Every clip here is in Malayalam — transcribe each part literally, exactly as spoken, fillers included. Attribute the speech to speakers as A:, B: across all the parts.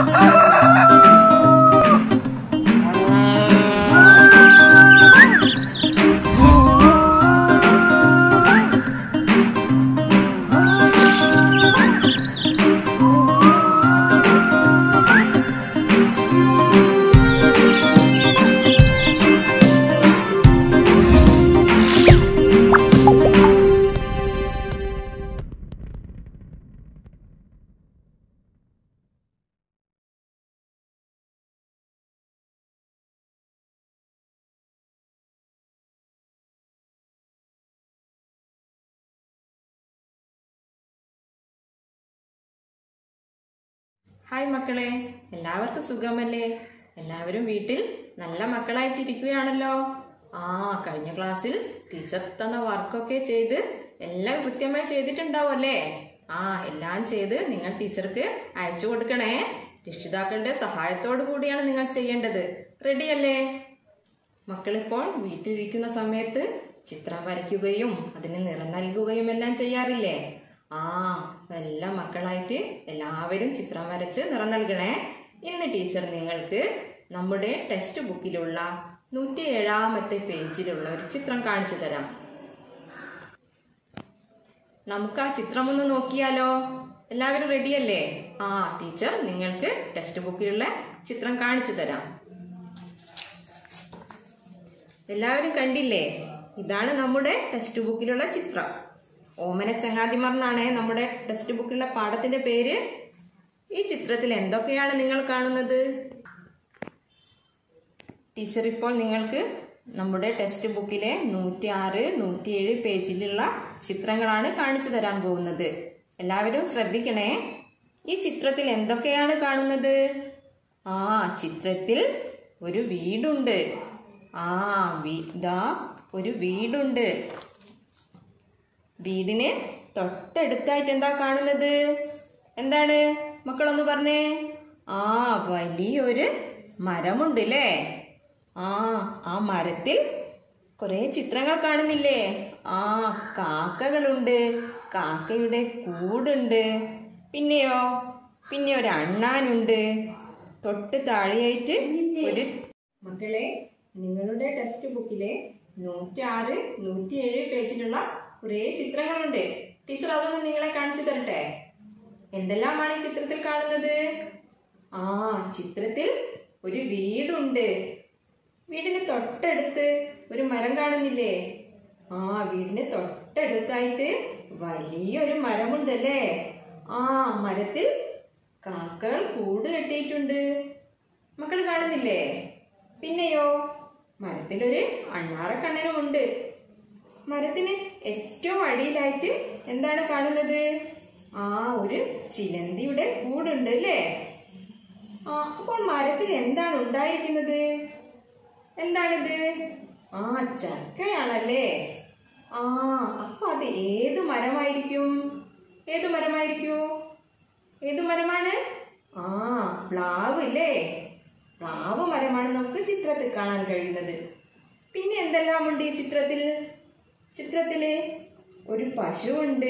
A: ഹായ് മക്കളെ, എല്ലാവർക്കും സുഖമല്ലേ? എല്ലാവരും വീട്ടിൽ നല്ല മക്കളായിട്ടിരിക്കുകയാണല്ലോ. ആ കഴിഞ്ഞ ക്ലാസ്സിൽ ടീച്ചർ തന്ന വർക്കൊക്കെ ചെയ്ത് എല്ലാം കൃത്യമായി ചെയ്തിട്ടുണ്ടാവും അല്ലേ? ആ എല്ലാം ചെയ്ത് നിങ്ങൾ ടീച്ചർക്ക് അയച്ചു കൊടുക്കണേ. രക്ഷിതാക്കളുടെ സഹായത്തോടു കൂടിയാണ് നിങ്ങൾ ചെയ്യേണ്ടത്. റെഡിയല്ലേ? മക്കളിപ്പോൾ വീട്ടിലിരിക്കുന്ന സമയത്ത് ചിത്രം വരയ്ക്കുകയും അതിന് നിറം നൽകുകയും എല്ലാം ചെയ്യാറില്ലേ? ആ എല്ലാ മക്കളായിട്ട് എല്ലാവരും ചിത്രം വരച്ച് നിറം നൽകണേ. ഇന്ന് ടീച്ചർ നിങ്ങൾക്ക് നമ്മുടെ ടെക്സ്റ്റ് ബുക്കിലുള്ള നൂറ്റി ഏഴാമത്തെ പേജിലുള്ള ഒരു ചിത്രം കാണിച്ചു തരാം. നമുക്ക് ആ ചിത്രം ഒന്ന് നോക്കിയാലോ? എല്ലാവരും റെഡിയല്ലേ? ആ ടീച്ചർ നിങ്ങൾക്ക് ടെക്സ്റ്റ് ബുക്കിലുള്ള ചിത്രം കാണിച്ചു തരാം. എല്ലാവരും കണ്ടില്ലേ? ഇതാണ് നമ്മുടെ ടെക്സ്റ്റ് ബുക്കിലുള്ള ചിത്രം. ഓമന ചങ്ങാതിമാർ എന്നാണ് നമ്മുടെ ടെക്സ്റ്റ് ബുക്കിലുള്ള പാഠത്തിന്റെ പേര്. ഈ ചിത്രത്തിൽ എന്തൊക്കെയാണ് നിങ്ങൾ കാണുന്നത്? ടീച്ചർ ഇപ്പോൾ നിങ്ങൾക്ക് നമ്മുടെ ടെക്സ്റ്റ് ബുക്കിലെ നൂറ്റി ആറ് നൂറ്റി ഏഴ് പേജിലുള്ള ചിത്രങ്ങളാണ് കാണിച്ചു തരാൻ പോകുന്നത്. എല്ലാവരും ശ്രദ്ധിക്കണേ. ഈ ചിത്രത്തിൽ എന്തൊക്കെയാണ് കാണുന്നത്? ആ ചിത്രത്തിൽ ഒരു വീടുണ്ട്. ആ വീടാ ഒരു വീടുണ്ട്. വീടിന് തൊട്ടടുത്തായിട്ട് എന്താ കാണുന്നത്? എന്താണ് മക്കളൊന്ന് പറഞ്ഞേ? ആ വലിയൊരു മരമുണ്ട് അല്ലേ? ആ ആ മരത്തിൽ കുറെ ചിത്രങ്ങൾ കാണുന്നില്ലേ? ആ കാക്കകളുണ്ട്, കാക്കയുടെ കൂടുണ്ട്. പിന്നെയോ പിന്നെ ഒരു അണ്ണാനുണ്ട്. തൊട്ട് താഴെയായിട്ട് ഒരു മക്കളെ നിങ്ങളുടെ ടെക്സ്റ്റ് ബുക്കിലെ നൂറ്റി ആറ് നൂറ്റി ഏഴ് പേജിലുള്ള കുറെ ചിത്രങ്ങളുണ്ട്. ടീച്ചർ അതൊന്ന് നിങ്ങളെ കാണിച്ചു തരട്ടെ. എന്തെല്ലാമാണ് ഈ ചിത്രത്തിൽ കാണുന്നത്? ആ ചിത്രത്തിൽ ഒരു വീടുണ്ട്. വീടിന് തൊട്ടടുത്ത് ഒരു മരം കാണുന്നില്ലേ? ആ വീടിന് തൊട്ടടുത്തായിട്ട് വലിയൊരു മരമുണ്ടല്ലേ? ആ മരത്തിൽ കാക്കകൾ കൂട് കെട്ടിയിട്ടുണ്ട്. മക്കൾ കാണുന്നില്ലേ? പിന്നെയോ മരത്തിലൊരു അണ്ണാറക്കണ്ണനുമുണ്ട്. മരത്തിന് ഏറ്റവും അടിയിലായിട്ട് എന്താണ് കാണുന്നത്? ആ ഒരു ചിലന്തിയുടെ കൂടുണ്ട് അല്ലേ? ആ അപ്പോൾ മരത്തിൽ എന്താണ് ഉണ്ടായിരിക്കുന്നത്? എന്താണിത്? ആ ചക്കയാണല്ലേ? ആ അപ്പൊ അത് ഏത് മരമായിരിക്കും? ഏത് മരമായിരിക്കും? ഏത് മരമാണ്? ആ പ്ലാവ് അല്ലേ? പ്ലാവ് മരമാണ് നമുക്ക് ചിത്രത്തിൽ കാണാൻ കഴിയുന്നത്. പിന്നെ എന്തെല്ലാം ഉണ്ട് ഈ ചിത്രത്തിൽ? ചിത്രത്തില് ഒരു പശുവുണ്ട്,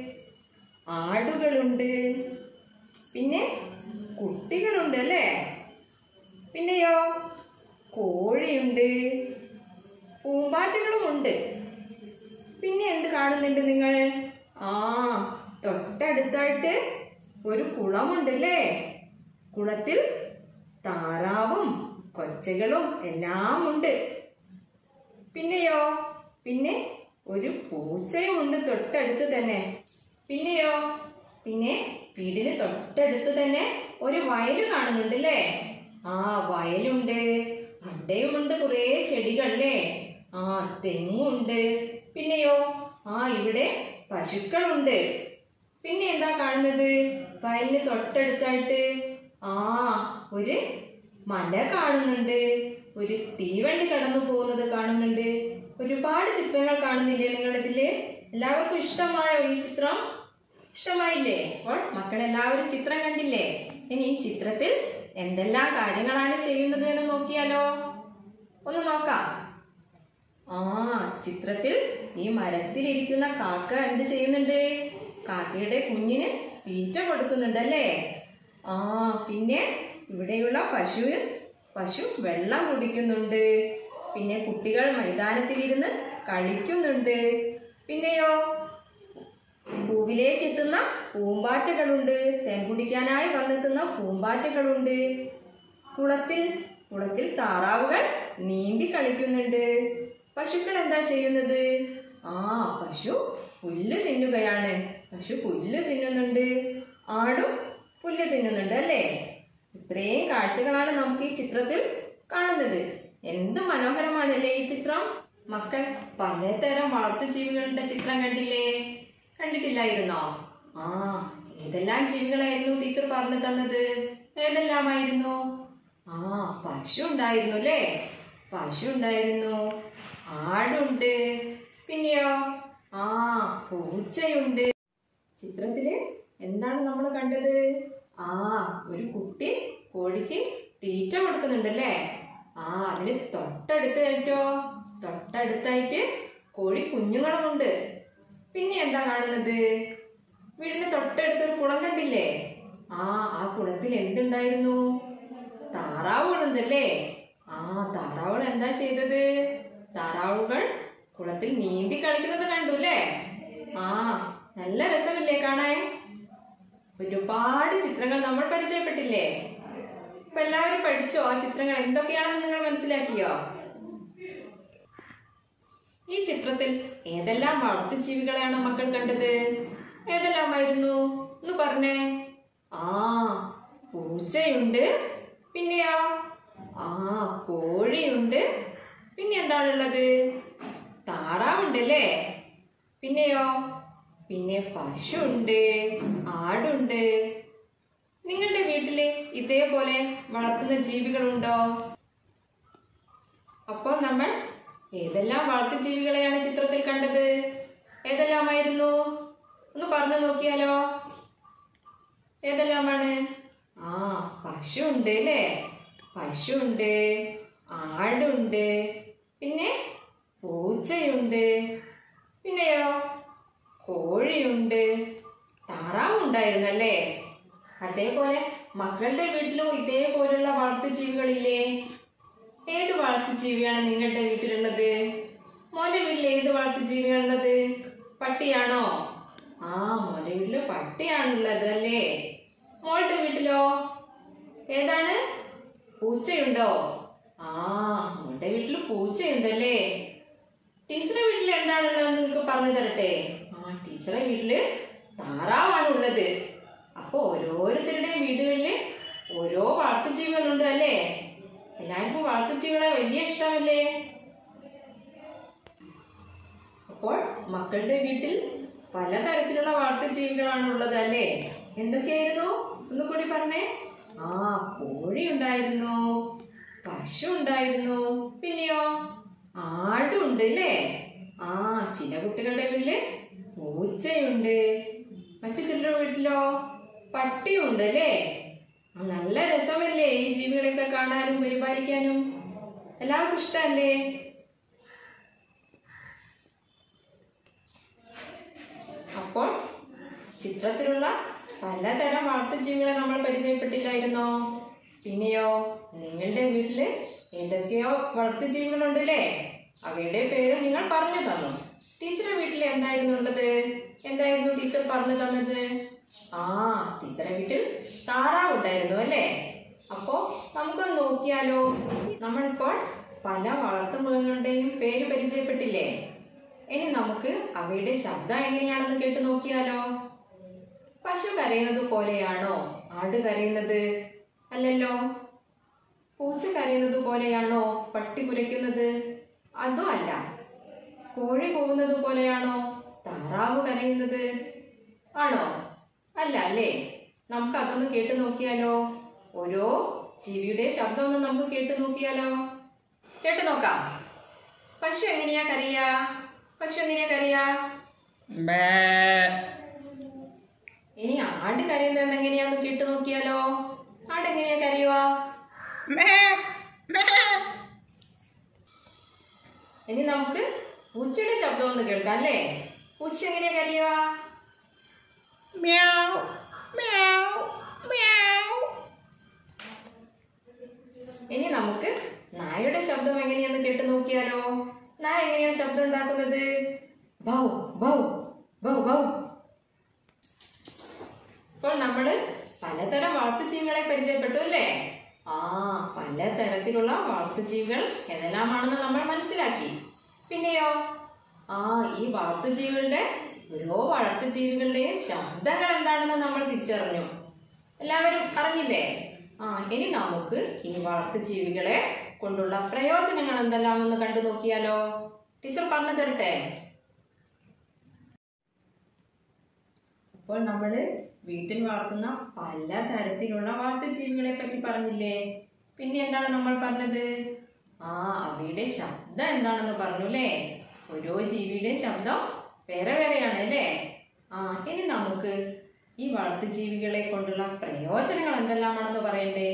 A: ആടുകളുണ്ട്, പിന്നെ കുട്ടികളുണ്ട് അല്ലേ? പിന്നെയോ കോഴിയുണ്ട്, പൂമ്പാറ്റകളുമുണ്ട്. പിന്നെ എന്ത് കാണുന്നുണ്ട് നിങ്ങൾ? ആ തൊട്ടടുത്തായിട്ട് ഒരു കുളമുണ്ട് അല്ലേ? കുളത്തിൽ താറാവും കൊച്ചകളും എല്ലാം ഉണ്ട്. പിന്നെയോ പിന്നെ ഒരു പൂച്ചയും ഉണ്ട് തൊട്ടടുത്ത് തന്നെ. പിന്നെയോ പിന്നെ വീടിന് തൊട്ടടുത്ത് തന്നെ ഒരു വയൽ കാണുന്നുണ്ട് അല്ലേ? ആ വയലുണ്ട്, അവിടെയുമുണ്ട് കുറെ ചെടികളല്ലേ? ആ തെങ്ങുണ്ട്. പിന്നെയോ ആ ഇവിടെ പശുക്കളുണ്ട്. പിന്നെ എന്താ കാണുന്നത്? വയലിന് തൊട്ടടുത്തായിട്ട് ആ ഒരു മല കാണുന്നുണ്ട്, ഒരു തീവണ്ടി കടന്നു പോകുന്നത് കാണുന്നുണ്ട്. ഒരുപാട് ചിത്രങ്ങൾ കാണുന്നില്ലേ നിങ്ങളിതില്? എല്ലാവർക്കും ഇഷ്ടമായോ ഈ ചിത്രം? ഇഷ്ടമായില്ലേ? അപ്പോൾ മക്കളെല്ലാവരും ചിത്രം കണ്ടില്ലേ? ഇനി ഈ ചിത്രത്തിൽ എന്തെല്ലാം കാര്യങ്ങളാണ് ചെയ്യുന്നത് എന്ന് നോക്കിയാലോ? ഒന്ന് നോക്കാം. ആ ചിത്രത്തിൽ ഈ മരത്തിലിരിക്കുന്ന കാക്ക എന്ത് ചെയ്യുന്നുണ്ട്? കാക്കയുടെ കുഞ്ഞിന് തീറ്റ കൊടുക്കുന്നുണ്ട് അല്ലേ? ആ പിന്നെ ഇവിടെയുള്ള പശു പശു വെള്ളം കുടിക്കുന്നുണ്ട്. പിന്നെ കുട്ടികൾ മൈതാനത്തിലിരുന്ന് കളിക്കുന്നുണ്ട്. പിന്നെയോ പൂവിലേക്ക് എത്തുന്ന പൂമ്പാറ്റകളുണ്ട്. തേൻ കുടിക്കാനായി വന്നെത്തുന്ന പൂമ്പാറ്റകളുണ്ട്. കുളത്തിൽ കുളത്തിൽ താറാവുകൾ നീന്തി കളിക്കുന്നുണ്ട്. പശുക്കൾ എന്താ ചെയ്യുന്നത്? ആ പശു പുല്ല് തിന്നുകയാണ്. പശു പുല്ല് തിന്നുന്നുണ്ട്. ആടും പുല്ല് തിന്നുന്നുണ്ട് അല്ലേ? ഇത്രയും കാഴ്ചകളാണ് നമുക്ക് ഈ ചിത്രത്തിൽ കാണുന്നത്. എന്ത് മനോഹരമാണല്ലേ ഈ ചിത്രം. മക്കൾ പലതരം വളർത്തുജീവികളുടെ ചിത്രം കണ്ടില്ലേ? കണ്ടിട്ടില്ലായിരുന്നോ? ആ ഏതെല്ലാം ജീവികളായിരുന്നു ടീച്ചർ പറഞ്ഞു തന്നത്? ഏതെല്ലാമായിരുന്നു? ആ പശു ഉണ്ടായിരുന്നു അല്ലേ? പശു ഉണ്ടായിരുന്നു. ആടുണ്ട്. പിന്നെയോ ആ പൂച്ചയുണ്ട്. ചിത്രത്തില് എന്താണ് നമ്മൾ കണ്ടത്? ആ ഒരു കുട്ടി കോഴിക്ക് തീറ്റ കൊടുക്കുന്നുണ്ടല്ലേ? ആ അതിന് തൊട്ടടുത്തായിട്ടോ തൊട്ടടുത്തായിട്ട് കോഴി കുഞ്ഞുങ്ങളുമുണ്ട്. പിന്നെ എന്താ കാണുന്നത്? വീടിന്റെ തൊട്ടടുത്തൊരു കുളം കണ്ടില്ലേ? ആ ആ കുളത്തിൽ എന്തുണ്ടായിരുന്നു? താറാവുകളുണ്ടല്ലേ? ആ താറാവുകൾ എന്താ ചെയ്തത്? താറാവുകൾ കുളത്തിൽ നീന്തി കളിക്കുന്നത് കണ്ടു അല്ലേ? ആ നല്ല രസമില്ലേ കാണാൻ? ഒരുപാട് ചിത്രങ്ങൾ നമ്മൾ പരിചയപ്പെട്ടില്ലേ? ഇപ്പൊ എല്ലാവരും പഠിച്ചോ? ആ ചിത്രങ്ങൾ എന്തൊക്കെയാണെന്ന് നിങ്ങൾ മനസ്സിലാക്കിയോ? ഈ ചിത്രത്തിൽ ഏതെല്ലാം വളർത്തുജീവികളെയാണ് മക്കൾ കണ്ടത്? ഏതെല്ലാമായിരുന്നു എന്ന് പറഞ്ഞേ. ആ പൂച്ചയുണ്ട്. പിന്നെയോ ആ കോഴിയുണ്ട്. പിന്നെ എന്താണുള്ളത്? താറാവുണ്ടല്ലേ? പിന്നെയോ പിന്നെ പശു ഉണ്ട്. ആടുണ്ട്. നിങ്ങളുടെ വീട്ടില് ഇതേപോലെ വളർത്തുന്ന ജീവികളുണ്ടോ? അപ്പോൾ നമ്മൾ ഏതെല്ലാം വളർത്തുജീവികളെയാണ് ചിത്രത്തിൽ കണ്ടത്? ഏതെല്ലാമായിരുന്നു ഒന്ന് പറഞ്ഞു നോക്കിയാലോ? ഏതെല്ലാമാണ്? ആ പശു ഉണ്ട് അല്ലേ? പശു ഉണ്ട്. ആടുണ്ട്. പിന്നെ പൂച്ചയുണ്ട്. പിന്നെയോ കോഴിയുണ്ട്. താറാവുണ്ടായിരുന്നല്ലേ? അതേപോലെ മക്കളുടെ വീട്ടിലും ഇതേപോലുള്ള വളർത്തുജീവികളില്ലേ? ഏത് വളർത്തുജീവിയാണ് നിങ്ങളുടെ വീട്ടിലുള്ളത്? മോന്റെ വീട്ടിൽ ഏത് വളർത്തുജീവിയാണുള്ളത്? പട്ടിയാണോ? ആ മോന്റെ വീട്ടില് പട്ടിയാണുള്ളത് അല്ലേ? മോളുടെ വീട്ടിലോ ഏതാണ്? പൂച്ചയുണ്ടോ? ആ മോളുടെ വീട്ടിൽ പൂച്ചയുണ്ടല്ലേ? ടീച്ചറുടെ വീട്ടിൽ എന്താണുള്ളതെന്ന് നിങ്ങൾക്ക് പറഞ്ഞു തരട്ടെ. ആ ടീച്ചറുടെ വീട്ടില് താറാവാണ് ഉള്ളത്. അപ്പൊ ഓരോരുത്തരുടെയും വീടുകളില് ഓരോ വളർത്തുജീവികളുണ്ട് അല്ലേ? എല്ലാവർക്കും വളർത്തുജീവികളെ വലിയ ഇഷ്ടമല്ലേ? അപ്പോൾ മക്കളുടെ വീട്ടിൽ പലതരത്തിലുള്ള വളർത്തുജീവികളാണ് ഉള്ളത് അല്ലേ? എന്തൊക്കെയായിരുന്നു ഒന്നുകൂടി പറഞ്ഞേ. ആ കോഴി ഉണ്ടായിരുന്നു. പശു ഉണ്ടായിരുന്നു. പിന്നെയോ ആടുണ്ട് അല്ലേ? ആ ചില കുട്ടികളുടെ വീട്ടില് പൂച്ചയുണ്ട്. മറ്റു ചിലരുടെ വീട്ടിലോ പട്ടിയുണ്ട് അല്ലേ? നല്ല രസമല്ലേ ഈ ജീവികളെയൊക്കെ കാണാനും പരിപാലിക്കാനും? എല്ലാവർക്കും ഇഷ്ടമല്ലേ? അപ്പോൾ ചിത്രത്തിലുള്ള പലതരം വളർത്തുജീവികളെ നമ്മൾ പരിചയപ്പെട്ടില്ലായിരുന്നോ? പിന്നെയോ നിങ്ങളുടെ വീട്ടില് ഏതൊക്കെയോ വളർത്തുജീവികളുണ്ടല്ലേ? അവയുടെ പേര് നിങ്ങൾ പറഞ്ഞു തന്നു. ടീച്ചറുടെ വീട്ടിൽ എന്തായിരുന്നു ഉള്ളത്? എന്തായിരുന്നു ടീച്ചർ പറഞ്ഞു തന്നത്? ആ ടീച്ചറുടെ വീട്ടിൽ താറാവ് ഉണ്ടായിരുന്നു അല്ലേ? അപ്പോ നമുക്കൊന്ന് നോക്കിയാലോ. നമ്മളിപ്പോൾ പല വളർത്തുമൃഗങ്ങളുടെയും പേര് പരിചയപ്പെട്ടില്ലേ? ഇനി നമുക്ക് അവയുടെ ശബ്ദം എങ്ങനെയാണെന്ന് കേട്ട് നോക്കിയാലോ. പശു കരയുന്നത് പോലെയാണോ ആട് കരയുന്നത്? അല്ലല്ലോ. പൂച്ച കരയുന്നത് പോലെയാണോ പട്ടി കുരയ്ക്കുന്നത്? അതും അല്ല. കോഴി കൂവുന്നത് പോലെയാണോ താറാവ് കരയുന്നത്? ആണോ? അല്ല അല്ലേ? നമുക്ക് അതൊന്ന് കേട്ട് നോക്കിയാലോ. ഓരോ ജീവിയുടെ ശബ്ദം ഒന്ന് നമുക്ക് കേട്ട് നോക്കിയാലോ. കേട്ട് നോക്കാം. പശു എങ്ങനെയാ കരയാ? പശു എങ്ങനെയാ കരയാ? ഇനി ആട് കരയുന്നത് എങ്ങനെയാന്ന് കേട്ട് നോക്കിയാലോ. ആട് എങ്ങനെയാ കരയുക? ഇനി നമുക്ക് പൂച്ചയുടെ ശബ്ദം ഒന്ന് കേൾക്കാം അല്ലേ? പൂച്ച എങ്ങനെയാ കരയുക? Meow meow meow. ബൗ ബൗ ബൗ ബൗ. ഇപ്പോൾ നമ്മള് പലതരം വളർത്തുജീവികളെ പരിചയപ്പെട്ടു അല്ലേ? ആ പലതരത്തിലുള്ള വളർത്തുജീവികൾ ഏതെല്ലാമാണെന്ന് നമ്മൾ മനസ്സിലാക്കി. പിന്നെയോ ആ ഈ വളർത്തുജീവികളുടെ ഓരോ വളർത്തുജീവികളുടെയും ശബ്ദങ്ങൾ എന്താണെന്ന് നമ്മൾ തിരിച്ചറിഞ്ഞു. എല്ലാവരും അറിഞ്ഞില്ലേ? ആ ഇനി നമുക്ക് ഈ വളർത്തുജീവികളെ കൊണ്ടുള്ള പ്രയോജനങ്ങൾ എന്തെല്ലാമെന്ന് കണ്ടു നോക്കിയാലോ? ടീച്ചർ പറഞ്ഞു തരട്ടെ. അപ്പോൾ നമ്മള് വീട്ടിൽ വളർത്തുന്ന പലതരത്തിലുള്ള വളർത്തുജീവികളെ പറ്റി പറഞ്ഞില്ലേ? പിന്നെ എന്താണ് നമ്മൾ പറഞ്ഞത്? ആ അവയുടെ ശബ്ദം എന്താണെന്ന് പറഞ്ഞു അല്ലേ? ഓരോ ജീവിയുടെ ശബ്ദം വേറെ വേറെയാണ് അല്ലേ? ആ ഇനി നമുക്ക് ഈ വളർത്തുജീവികളെ കൊണ്ടുള്ള പ്രയോജനങ്ങൾ എന്തെല്ലാമാണെന്ന് പറയണ്ടേ?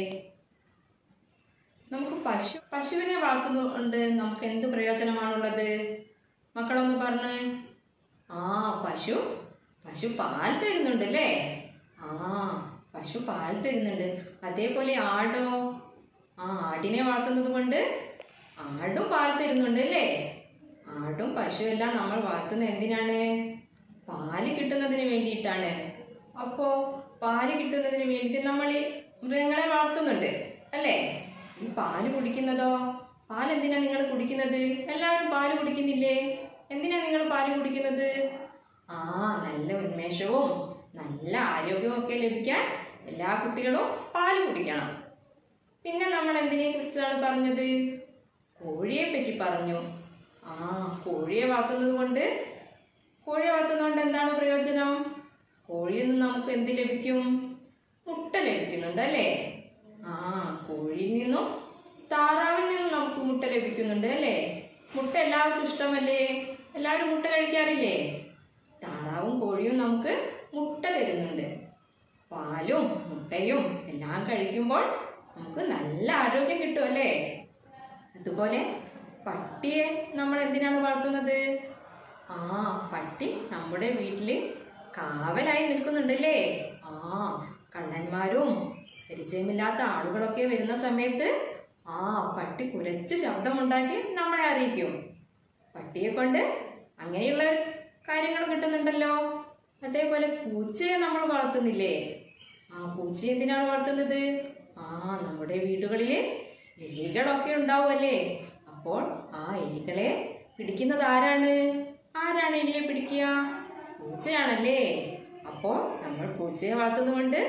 A: നമുക്ക് പശു പശുവിനെ വളർത്തുന്നുണ്ട് നമുക്ക് എന്ത് പ്രയോജനമാണുള്ളത്? മക്കളൊന്ന് പറഞ്ഞ്. ആ പശു പശു പാൽ തരുന്നുണ്ട് അല്ലേ? ആ പശു പാൽ തരുന്നുണ്ട്. അതേപോലെ ആടോ? ആ ആടിനെ വളർത്തുന്നത് കൊണ്ട് ആടും പാൽ തരുന്നുണ്ട് അല്ലേ? ആടും പശു എല്ലാം നമ്മൾ വളർത്തുന്നത് എന്തിനാണ്? പാല് കിട്ടുന്നതിന് വേണ്ടിയിട്ടാണ്. അപ്പോ പാല് കിട്ടുന്നതിന് വേണ്ടിയിട്ട് നമ്മൾ ഈ മൃഗങ്ങളെ വളർത്തുന്നുണ്ട് അല്ലേ? ഈ പാല് കുടിക്കുന്നതോ? പാൽ എന്തിനാ നിങ്ങൾ കുടിക്കുന്നത്? എല്ലാവരും പാല് കുടിക്കുന്നില്ലേ? എന്തിനാ നിങ്ങൾ പാല് കുടിക്കുന്നത്? ആ നല്ല ഉന്മേഷവും നല്ല ആരോഗ്യവും ഒക്കെ ലഭിക്കാൻ എല്ലാ കുട്ടികളും പാല് കുടിക്കണം. പിന്നെ നമ്മൾ എന്തിനെ കുറിച്ചാണ് പറഞ്ഞത്? കോഴിയെ പറ്റി പറഞ്ഞു. ആ കോഴിയെ വളർത്തുന്നത് കൊണ്ട് കോഴിയെ വളർത്തുന്നതുകൊണ്ട് എന്താണ് പ്രയോജനം? കോഴിയിൽ നിന്ന് നമുക്ക് എന്ത് ലഭിക്കും? മുട്ട ലഭിക്കുന്നുണ്ട് അല്ലേ? ആ കോഴിയിൽ നിന്നും താറാവിൽ നിന്നും നമുക്ക് മുട്ട ലഭിക്കുന്നുണ്ട് അല്ലേ? മുട്ട എല്ലാവർക്കും ഇഷ്ടമല്ലേ? എല്ലാവരും മുട്ട കഴിക്കാറില്ലേ? താറാവും കോഴിയും നമുക്ക് മുട്ട തരുന്നുണ്ട്. പാലും മുട്ടയും എല്ലാം കഴിക്കുമ്പോൾ നമുക്ക് നല്ല ആരോഗ്യം കിട്ടും അല്ലേ? അതുപോലെ പട്ടിയെ നമ്മൾ എന്തിനാണ് വളർത്തുന്നത്? ആ പട്ടി നമ്മുടെ വീട്ടില് കാവലായി നിൽക്കുന്നുണ്ടല്ലേ? ആ കള്ളന്മാരും പരിചയമില്ലാത്ത ആളുകളൊക്കെ വരുന്ന സമയത്ത് ആ പട്ടി കുരച്ച് ശബ്ദമുണ്ടാക്കി നമ്മളെ അറിയിക്കും. പട്ടിയെ കൊണ്ട് അങ്ങനെയുള്ള കാര്യങ്ങൾ കിട്ടുന്നുണ്ടല്ലോ. അതേപോലെ പൂച്ചയെ നമ്മൾ വളർത്തുന്നില്ലേ? ആ പൂച്ച എന്തിനാണ് വളർത്തുന്നത്? ആ നമ്മുടെ വീടുകളില് എലികളൊക്കെ ഉണ്ടാവുമല്ലേ? അപ്പോൾ ആ എലികളെ പിടിക്കുന്നത് ആരാണ്? ആരാണ് എലിയെ പിടിക്കുക? പൂച്ചയാണല്ലേ? അപ്പോൾ നമ്മൾ പൂച്ചയെ വളർത്തുന്നതുകൊണ്ട്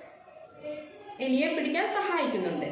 A: എലിയെ പിടിക്കാൻ സഹായിക്കുന്നുണ്ട്.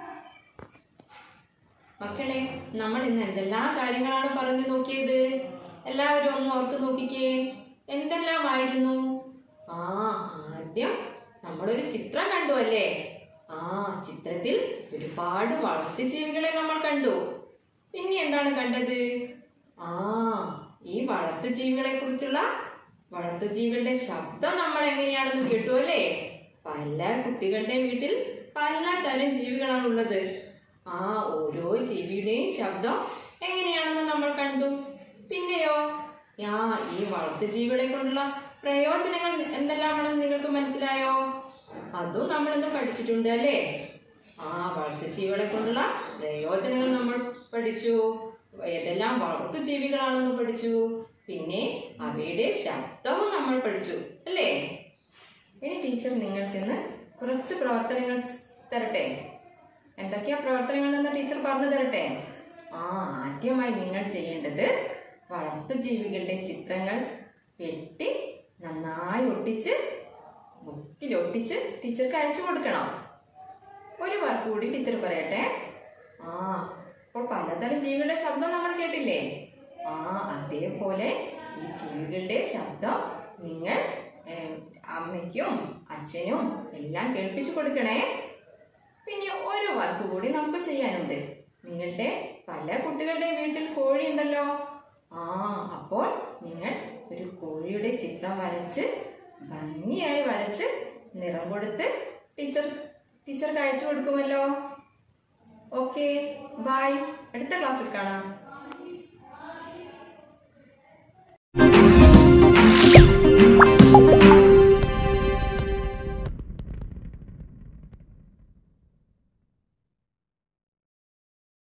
A: മക്കളെ നമ്മൾ ഇന്ന് എന്തെല്ലാം കാര്യങ്ങളാണ് പറഞ്ഞു നോക്കിയത്? എല്ലാവരും ഒന്ന് ഓർത്ത് നോക്കിക്കേ. എന്തെല്ലാമായിരുന്നു? ആ ആദ്യം നമ്മളൊരു ചിത്രം കണ്ടു അല്ലേ? ആ ചിത്രത്തിൽ ഒരുപാട് വളർത്തുജീവികളെ നമ്മൾ കണ്ടു. പിന്നെ എന്താണ് കണ്ടത്? ആ ഈ വളർത്തുജീവികളെ കുറിച്ചുള്ള വളർത്തുജീവികളുടെ ശബ്ദം നമ്മൾ എങ്ങനെയാണെന്ന് കേട്ടു അല്ലേ? പല കുട്ടികളുടെ വീട്ടിൽ പല തരം ജീവികളാണ് ഉള്ളത്. ആ ഓരോ ജീവിയുടെയും ശബ്ദം എങ്ങനെയാണെന്ന് നമ്മൾ കണ്ടു. പിന്നെയോ ആ ഈ വളർത്തുജീവികളെ കൊണ്ടുള്ള പ്രയോജനങ്ങൾ എന്തെല്ലാമാണെന്ന് നിങ്ങൾക്ക് മനസ്സിലായോ? അതും നമ്മളിന്ന് പഠിച്ചിട്ടുണ്ട് അല്ലേ? ആ വളർത്തുജീവികളെ കൊണ്ടുള്ള പ്രയോജനങ്ങൾ നമ്മൾ പഠിച്ചു. ഏതെല്ലാം വളർത്തുജീവികളാണെന്ന് പഠിച്ചു. പിന്നെ അവയുടെ ശബ്ദവും നമ്മൾ പഠിച്ചു അല്ലേ? ഇനി ടീച്ചർ നിങ്ങൾക്കിന്ന് കുറച്ച് പ്രവർത്തനങ്ങൾ തരട്ടെ. എന്തൊക്കെയാ പ്രവർത്തനങ്ങൾ എന്ന് ടീച്ചർ പറഞ്ഞു തരട്ടെ? ആ ആദ്യമായി നിങ്ങൾ ചെയ്യേണ്ടത് വളർത്തുജീവികളുടെ ചിത്രങ്ങൾ വെട്ടി നന്നായി ഒട്ടിച്ച് ബുക്കിൽ ഒട്ടിച്ച് ടീച്ചർക്ക് അയച്ചു കൊടുക്കണം. ഒരു വർക്ക് കൂടി ടീച്ചർ പറയട്ടെ. ആ അപ്പോൾ പലതരം ജീവികളുടെ ശബ്ദം നമ്മൾ കേട്ടില്ലേ? ആ അതേപോലെ ഈ ജീവികളുടെ ശബ്ദം നിങ്ങൾ അമ്മയ്ക്കും അച്ഛനും എല്ലാം കേൾപ്പിച്ചു കൊടുക്കണേ. പിന്നെ ഒരു വർക്ക് കൂടി നമുക്ക് ചെയ്യാനുണ്ട്. നിങ്ങളുടെ പല കുട്ടികളുടെ വീട്ടിൽ കോഴി ഉണ്ടല്ലോ. ആ അപ്പോൾ നിങ്ങൾ ഒരു കോഴിയുടെ ചിത്രം വരച്ച് ഭംഗിയായി വരച്ച് നിറം കൊടുത്ത് ടീച്ചർ ടീച്ചർക്ക് അയച്ചു കൊടുക്കുമല്ലോ. Okay bye. അടുത്ത ക്ലാസ്സിൽ കാണാം.